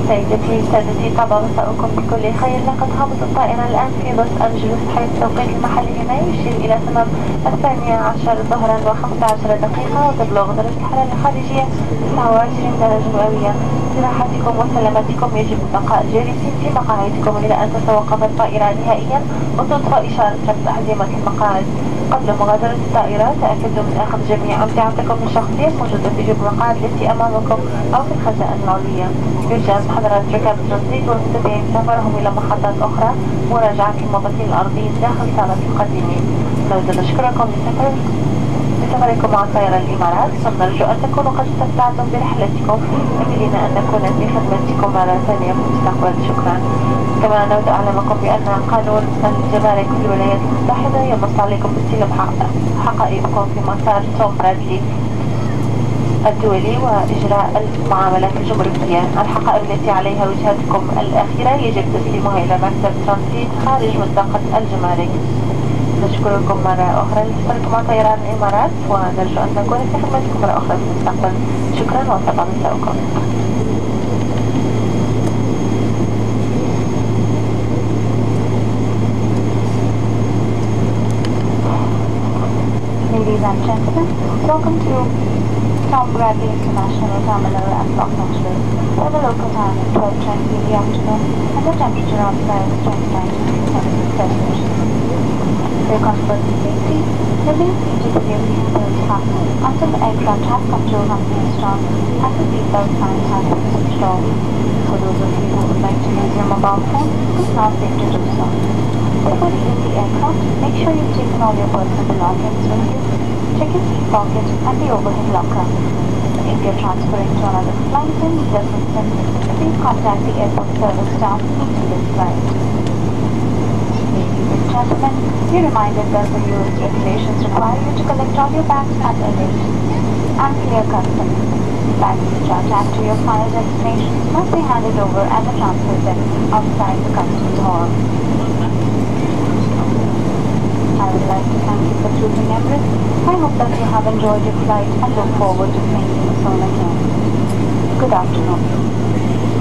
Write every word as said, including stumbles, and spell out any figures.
سيدتي سادتي طاب مساؤكم بكل خير. لقد هبط الطائرة الآن في لوس أنجلوس حيث التوقيت المحلي هنا يشير إلى تمام الثانية عشر ظهرا وخمسة عشر دقيقة، وتبلغ درجة الحرارة الخارجية تسعة وعشرين درجة مئوية. لراحتكم وسلامتكم يجب البقاء جالسين في مقاعدكم إلى أن تتوقف الطائرة نهائيا وتطفأ إشارة ربط أحزمة المقاعد. قبل مغادرة الطائرة تأكدوا من أخذ جميع أمتعتكم الشخصية الموجودة في جيوب المقاعد التي أمامكم أو في الخزائن العلوية. يرجى حضرات ركاب الترانزيت والمتابعين سفرهم إلى محطات أخرى مراجعة الموظفين الأرضيين داخل صالة القادمين. نود نشكركم لسفر سفركم مع طائرة الإمارات، ثم نرجو أن تكونوا قد استمتعتم برحلتكم، أملنا أن نكون في خدمتكم مرة ثانية في المستقبل. شكرا. كما نود أعلمكم بأن قانون الجمارك في الولايات المتحدة ينص عليكم باستلام حقائبكم في مطار توم برادلي الدولي وإجراء المعاملات الجمركية. الحقائب التي عليها وجهتكم الأخيرة يجب تسليمها إلى مكتب ترانزيت خارج منطقة الجمارك. نشكركم مرة أخرى لسفركم مع طيران الإمارات، ونرجو أن نكون في خدمتكم مرة أخرى في المستقبل. شكرا وطبعا مساءكم. Ladies and gentlemen, welcome to Tom Bradley International Terminal at Los Angeles, where the local time is twelve twenty in the afternoon and the temperature outside is twenty-nine degrees Celsius. For your comfort and safety, remain seated with your seatbelt fastened until the aircraft has come to a company stop and the seatbelt signs have been switched off. For those of you who would like to use your mobile phone, it's now safe to do so. Before leaving the aircraft, make sure you've taken all your personal belongings with you. Check your seat pocket and the overhead locker. If you're transferring to another flight and need assistance, please contact the airport service staff meeting this flight. Ladies and gentlemen, you're reminded that the U S regulations require you to collect all your bags at a gate and clear customs. Bags which are tagged to your final destinations must be handed over at the transfer desk outside the customs hall. I would like to thank you for choosing Emirates. I hope that you have enjoyed your flight and look forward to seeing you soon again. Good afternoon.